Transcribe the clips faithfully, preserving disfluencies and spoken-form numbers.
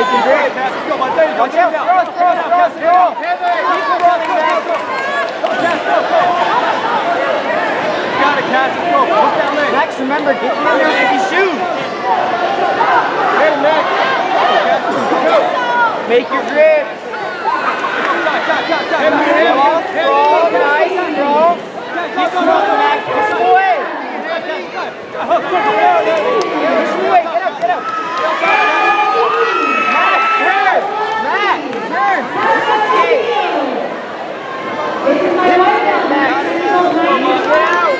your grip. Watch out, scroll, scroll, scroll, scroll. Keep scrolling, Max. You got it, Cass. Let's go. Put that leg. Max, remember, get in there with your shoes. Hey, Max. Make your grip. Scroll, scroll, nice, scroll. Keep scrolling, Max. Push him away. Push him away. Get up, get up. Max, turn. Max, turn. Escape. Max, get out.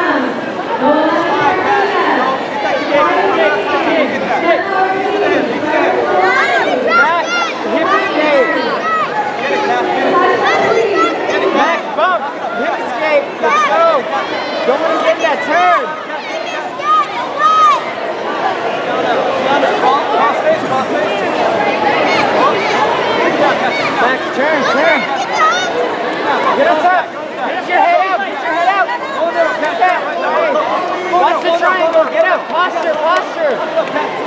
Max, bump. Hip escape. Let's go. Don't want to get that turn. Max, turn, turn. Get on top. Get your head out. Get your head out. Get that. Watch the triangle. Get up. Posture, posture.